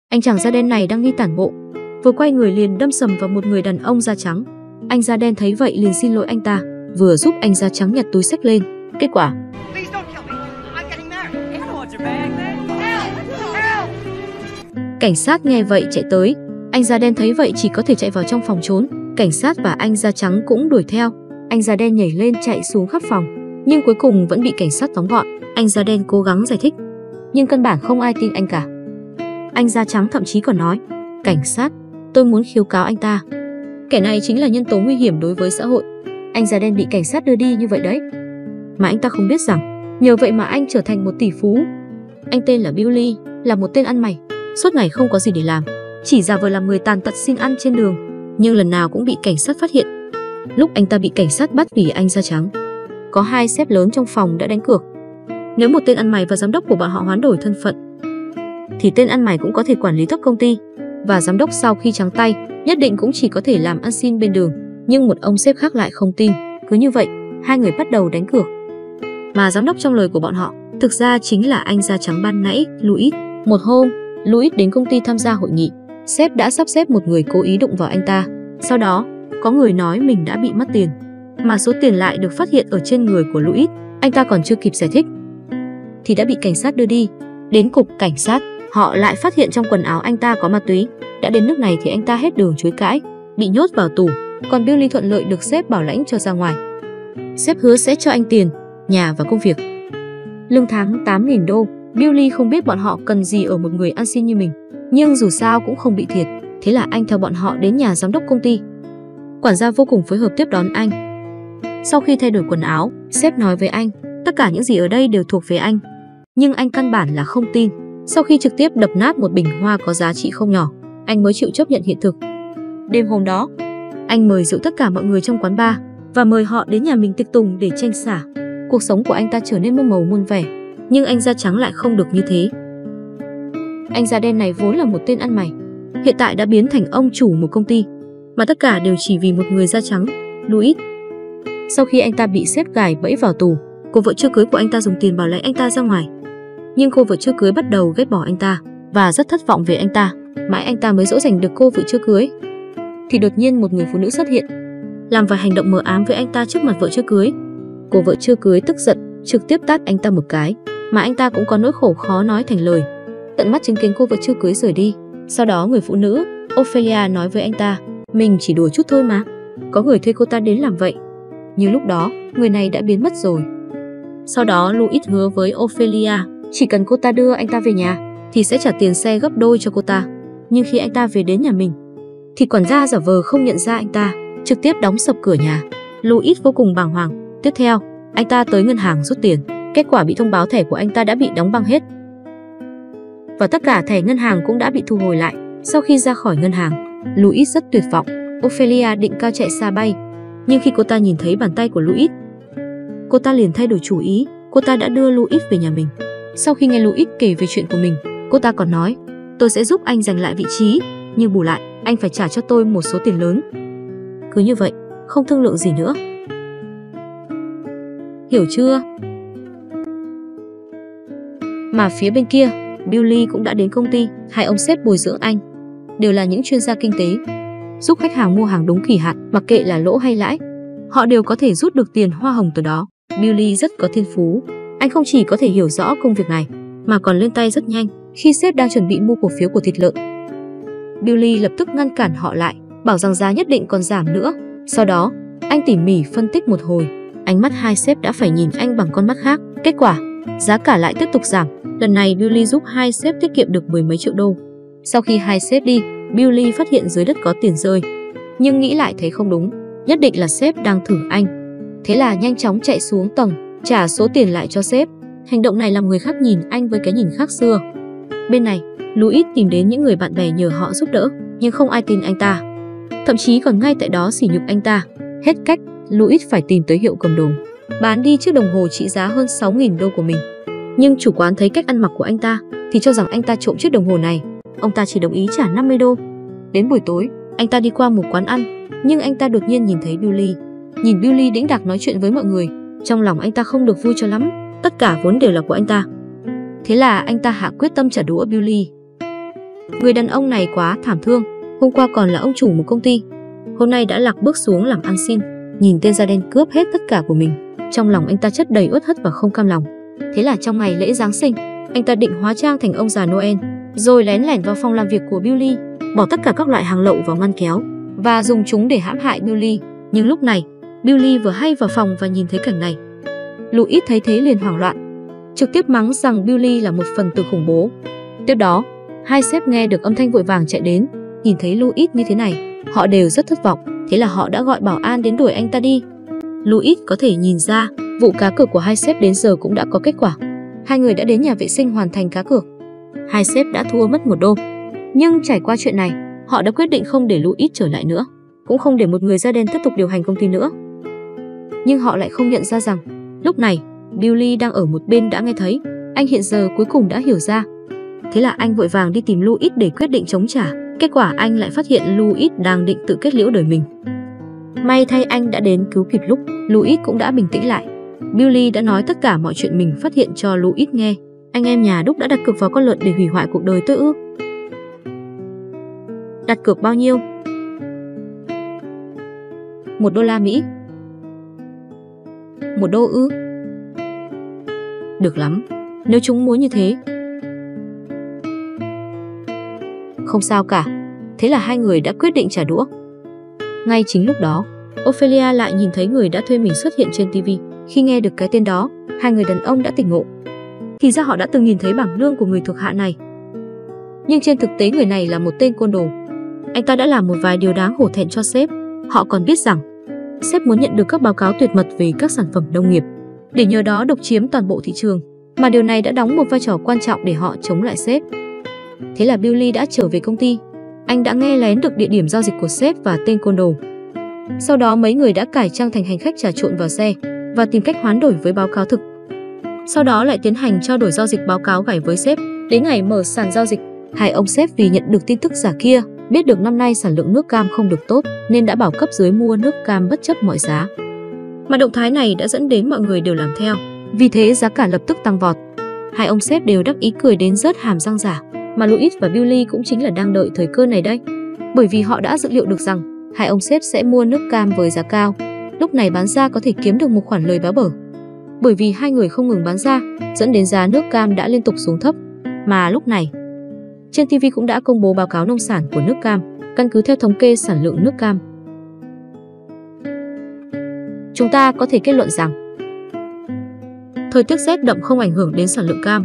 Anh chàng da đen này đang đi tản bộ, vừa quay người liền đâm sầm vào một người đàn ông da trắng. Anh da đen thấy vậy liền xin lỗi anh ta, vừa giúp anh da trắng nhặt túi xách lên. Kết quả cảnh sát nghe vậy chạy tới. Anh da đen thấy vậy chỉ có thể chạy vào trong phòng trốn. Cảnh sát và anh da trắng cũng đuổi theo. Anh da đen nhảy lên chạy xuống khắp phòng, nhưng cuối cùng vẫn bị cảnh sát tóm gọn. Anh da đen cố gắng giải thích, nhưng căn bản không ai tin anh cả. Anh da trắng thậm chí còn nói, cảnh sát, tôi muốn khiếu cáo anh ta. Kẻ này chính là nhân tố nguy hiểm đối với xã hội. Anh da đen bị cảnh sát đưa đi như vậy đấy. Mà anh ta không biết rằng, nhờ vậy mà anh trở thành một tỷ phú. Anh tên là Billy, là một tên ăn mày, suốt ngày không có gì để làm, chỉ giả vờ làm người tàn tật xin ăn trên đường, nhưng lần nào cũng bị cảnh sát phát hiện. Lúc anh ta bị cảnh sát bắt vì anh da trắng, có hai sếp lớn trong phòng đã đánh cược. Nếu một tên ăn mày và giám đốc của bọn họ hoán đổi thân phận, thì tên ăn mày cũng có thể quản lý tốt công ty, và giám đốc sau khi trắng tay nhất định cũng chỉ có thể làm ăn xin bên đường. Nhưng một ông sếp khác lại không tin. Cứ như vậy, hai người bắt đầu đánh cược. Mà giám đốc trong lời của bọn họ thực ra chính là anh da trắng ban nãy, Louis. Một hôm, Louis đến công ty tham gia hội nghị. Sếp đã sắp xếp một người cố ý đụng vào anh ta. Sau đó, có người nói mình đã bị mất tiền, mà số tiền lại được phát hiện ở trên người của Louis. Anh ta còn chưa kịp giải thích thì đã bị cảnh sát đưa đi. Đến cục cảnh sát, họ lại phát hiện trong quần áo anh ta có ma túy. Đã đến nước này thì anh ta hết đường chối cãi, bị nhốt vào tù. Còn Billy thuận lợi được sếp bảo lãnh cho ra ngoài. Sếp hứa sẽ cho anh tiền, nhà và công việc. Lương tháng 8.000 đô. Billy không biết bọn họ cần gì ở một người ăn xin như mình, nhưng dù sao cũng không bị thiệt. Thế là anh theo bọn họ đến nhà giám đốc công ty. Quản gia vô cùng phối hợp tiếp đón anh. Sau khi thay đổi quần áo, sếp nói với anh, tất cả những gì ở đây đều thuộc về anh. Nhưng anh căn bản là không tin. Sau khi trực tiếp đập nát một bình hoa có giá trị không nhỏ, anh mới chịu chấp nhận hiện thực. Đêm hôm đó, anh mời rượu tất cả mọi người trong quán bar và mời họ đến nhà mình tiệc tùng để tranh xả. Cuộc sống của anh ta trở nên muôn màu muôn vẻ, nhưng anh da trắng lại không được như thế. Anh da đen này vốn là một tên ăn mày, hiện tại đã biến thành ông chủ một công ty, mà tất cả đều chỉ vì một người da trắng, Louis. Sau khi anh ta bị sếp gài bẫy vào tù, cô vợ chưa cưới của anh ta dùng tiền bảo lãnh anh ta ra ngoài. Nhưng cô vợ chưa cưới bắt đầu ghét bỏ anh ta và rất thất vọng về anh ta. Mãi anh ta mới dỗ dành được cô vợ chưa cưới, thì đột nhiên một người phụ nữ xuất hiện, làm vài hành động mờ ám với anh ta trước mặt vợ chưa cưới. Cô vợ chưa cưới tức giận, trực tiếp tát anh ta một cái, mà anh ta cũng có nỗi khổ khó nói thành lời, tận mắt chứng kiến cô vợ chưa cưới rời đi. Sau đó người phụ nữ Ophelia nói với anh ta, mình chỉ đùa chút thôi mà, có người thuê cô ta đến làm vậy. Nhưng lúc đó người này đã biến mất rồi. Sau đó Louis hứa với Ophelia, chỉ cần cô ta đưa anh ta về nhà thì sẽ trả tiền xe gấp đôi cho cô ta. Nhưng khi anh ta về đến nhà mình thì quản gia giả vờ không nhận ra anh ta, trực tiếp đóng sập cửa nhà. Louis vô cùng bàng hoàng. Tiếp theo, anh ta tới ngân hàng rút tiền. Kết quả bị thông báo thẻ của anh ta đã bị đóng băng hết, và tất cả thẻ ngân hàng cũng đã bị thu hồi lại. Sau khi ra khỏi ngân hàng, Louis rất tuyệt vọng. Ophelia định cao chạy xa bay, nhưng khi cô ta nhìn thấy bàn tay của Louis, cô ta liền thay đổi chủ ý. Cô ta đã đưa Louis về nhà mình. Sau khi nghe Louis kể về chuyện của mình, cô ta còn nói, tôi sẽ giúp anh giành lại vị trí, nhưng bù lại anh phải trả cho tôi một số tiền lớn. Cứ như vậy, không thương lượng gì nữa. Hiểu chưa? Mà phía bên kia, Billy cũng đã đến công ty. Hai ông sếp bồi dưỡng anh đều là những chuyên gia kinh tế, giúp khách hàng mua hàng đúng kỳ hạn, mặc kệ là lỗ hay lãi, họ đều có thể rút được tiền hoa hồng từ đó. Billy rất có thiên phú. Anh không chỉ có thể hiểu rõ công việc này, mà còn lên tay rất nhanh. Khi sếp đang chuẩn bị mua cổ phiếu của thịt lợn, Billy lập tức ngăn cản họ lại, bảo rằng giá nhất định còn giảm nữa. Sau đó, anh tỉ mỉ phân tích một hồi, ánh mắt hai sếp đã phải nhìn anh bằng con mắt khác. Kết quả, giá cả lại tiếp tục giảm. Lần này Billy giúp hai sếp tiết kiệm được mười mấy triệu đô. Sau khi hai sếp đi, Billy phát hiện dưới đất có tiền rơi, nhưng nghĩ lại thấy không đúng, nhất định là sếp đang thử anh. Thế là nhanh chóng chạy xuống tầng, trả số tiền lại cho sếp. Hành động này làm người khác nhìn anh với cái nhìn khác xưa. Bên này, Louis tìm đến những người bạn bè nhờ họ giúp đỡ, nhưng không ai tin anh ta, thậm chí còn ngay tại đó sỉ nhục anh ta. Hết cách, Louis phải tìm tới hiệu cầm đồ, bán đi chiếc đồng hồ trị giá hơn 6.000 đô của mình. Nhưng chủ quán thấy cách ăn mặc của anh ta thì cho rằng anh ta trộm chiếc đồng hồ này. Ông ta chỉ đồng ý trả 50 đô. Đến buổi tối, anh ta đi qua một quán ăn, nhưng anh ta đột nhiên nhìn thấy Billy. Nhìn Billy đĩnh đạc nói chuyện với mọi người, trong lòng anh ta không được vui cho lắm. Tất cả vốn đều là của anh ta. Thế là anh ta hạ quyết tâm trả đũa Billy. Người đàn ông này quá thảm thương, hôm qua còn là ông chủ một công ty, hôm nay đã lạc bước xuống làm ăn xin. Nhìn tên da đen cướp hết tất cả của mình, trong lòng anh ta chất đầy uất hất và không cam lòng. Thế là trong ngày lễ Giáng sinh, anh ta định hóa trang thành ông già Noel, rồi lén lẻn vào phòng làm việc của Billy, bỏ tất cả các loại hàng lậu vào ngăn kéo và dùng chúng để hãm hại Billy. Nhưng lúc này, Billy vừa hay vào phòng và nhìn thấy cảnh này. Louis thấy thế liền hoảng loạn, trực tiếp mắng rằng Billy là một phần tử khủng bố. Tiếp đó, hai sếp nghe được âm thanh vội vàng chạy đến, nhìn thấy Louis như thế này, họ đều rất thất vọng, thế là họ đã gọi bảo an đến đuổi anh ta đi. Louis có thể nhìn ra, vụ cá cược của hai sếp đến giờ cũng đã có kết quả. Hai người đã đến nhà vệ sinh hoàn thành cá cược. Hai sếp đã thua mất $1. Nhưng trải qua chuyện này, họ đã quyết định không để Louis trở lại nữa, cũng không để một người da đen tiếp tục điều hành công ty nữa. Nhưng họ lại không nhận ra rằng, lúc này, Billy đang ở một bên đã nghe thấy. Anh hiện giờ cuối cùng đã hiểu ra. Thế là anh vội vàng đi tìm Louis để quyết định chống trả. Kết quả anh lại phát hiện Louis đang định tự kết liễu đời mình. May thay anh đã đến cứu kịp lúc, Louis cũng đã bình tĩnh lại. Billy đã nói tất cả mọi chuyện mình phát hiện cho Louis nghe. Anh em nhà Đúc đã đặt cược vào con lợn để hủy hoại cuộc đời tôi ư? Đặt cược bao nhiêu? $1 Mỹ. $1 ư? Được lắm, nếu chúng muốn như thế. Không sao cả. Thế là hai người đã quyết định trả đũa. Ngay chính lúc đó, Ophelia lại nhìn thấy người đã thuê mình xuất hiện trên TV. Khi nghe được cái tên đó, hai người đàn ông đã tỉnh ngộ. Thì ra họ đã từng nhìn thấy bảng lương của người thuộc hạ này. Nhưng trên thực tế người này là một tên côn đồ. Anh ta đã làm một vài điều đáng hổ thẹn cho sếp. Họ còn biết rằng sếp muốn nhận được các báo cáo tuyệt mật về các sản phẩm nông nghiệp, để nhờ đó độc chiếm toàn bộ thị trường. Mà điều này đã đóng một vai trò quan trọng để họ chống lại sếp. Thế là Billy đã trở về công ty. Anh đã nghe lén được địa điểm giao dịch của sếp và tên côn đồ. Sau đó mấy người đã cải trang thành hành khách trà trộn vào xe và tìm cách hoán đổi với báo cáo thực. Sau đó lại tiến hành trao đổi giao dịch báo cáo gảy với sếp. Đến ngày mở sàn giao dịch, hai ông sếp vì nhận được tin tức giả kia, biết được năm nay sản lượng nước cam không được tốt nên đã bảo cấp dưới mua nước cam bất chấp mọi giá. Mà động thái này đã dẫn đến mọi người đều làm theo. Vì thế giá cả lập tức tăng vọt. Hai ông sếp đều đắc ý cười đến rớt hàm răng giả. Mà Louis và Billy cũng chính là đang đợi thời cơ này đây. Bởi vì họ đã dự liệu được rằng hai ông sếp sẽ mua nước cam với giá cao. Lúc này bán ra có thể kiếm được một khoản lời béo bở. Bởi vì hai người không ngừng bán ra, dẫn đến giá nước cam đã liên tục xuống thấp. Mà lúc này, trên TV cũng đã công bố báo cáo nông sản của nước cam, căn cứ theo thống kê sản lượng nước cam. Chúng ta có thể kết luận rằng thời tiết rét đậm không ảnh hưởng đến sản lượng cam.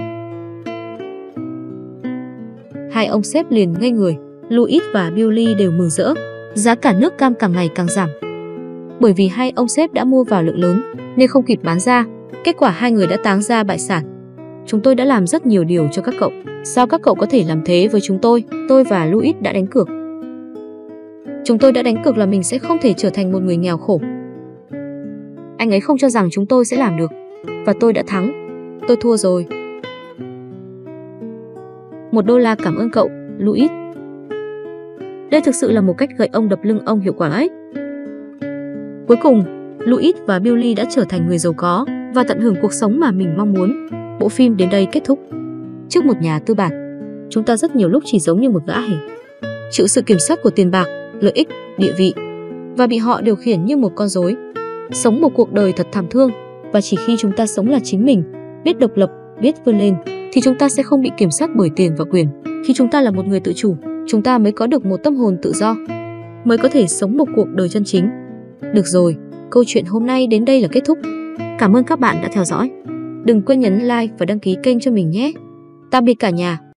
Hai ông sếp liền ngây người, Louis và Billy đều mừng rỡ. Giá cả nước cam càng ngày càng giảm. Bởi vì hai ông sếp đã mua vào lượng lớn nên không kịp bán ra. Kết quả hai người đã táng ra bại sản. Chúng tôi đã làm rất nhiều điều cho các cậu. Sao các cậu có thể làm thế với chúng tôi? Tôi và Louis đã đánh cược. Chúng tôi đã đánh cược là mình sẽ không thể trở thành một người nghèo khổ. Anh ấy không cho rằng chúng tôi sẽ làm được. Và tôi đã thắng. Tôi thua rồi. $1 cảm ơn cậu, Louis. Đây thực sự là một cách gậy ông đập lưng ông hiệu quả ấy. Cuối cùng, Louis và Billy đã trở thành người giàu có và tận hưởng cuộc sống mà mình mong muốn. Bộ phim đến đây kết thúc. Trước một nhà tư bản, chúng ta rất nhiều lúc chỉ giống như một gã hề, chịu sự kiểm soát của tiền bạc, lợi ích, địa vị và bị họ điều khiển như một con rối. Sống một cuộc đời thật thảm thương, và chỉ khi chúng ta sống là chính mình, biết độc lập, biết vươn lên, thì chúng ta sẽ không bị kiểm soát bởi tiền và quyền. Khi chúng ta là một người tự chủ, chúng ta mới có được một tâm hồn tự do, mới có thể sống một cuộc đời chân chính. Được rồi, câu chuyện hôm nay đến đây là kết thúc. Cảm ơn các bạn đã theo dõi. Đừng quên nhấn like và đăng ký kênh cho mình nhé. Tạm biệt cả nhà.